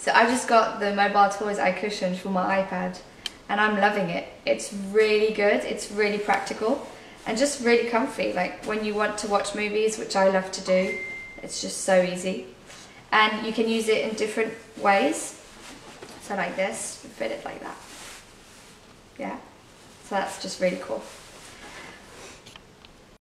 So I just got the Mobile Toys Icushion for my iPad and I'm loving it. It's really good, it's really practical and just really comfy. Like when you want to watch movies, which I love to do, it's just so easy. And you can use it in different ways. So like this, you fit it like that. Yeah, so that's just really cool.